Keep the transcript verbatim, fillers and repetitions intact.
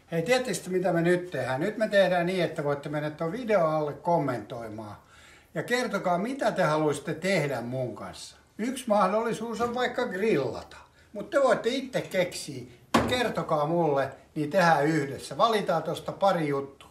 Hei, tietysti mitä me nyt tehdään? Nyt me tehdään niin, että voitte mennä tuon video alle kommentoimaan. Ja kertokaa, mitä te haluaisitte tehdä mun kanssa. Yksi mahdollisuus on vaikka grillata. Mutta te voitte itse keksiä. Kertokaa mulle, niin tehdään yhdessä. Valitaan tuosta pari juttua.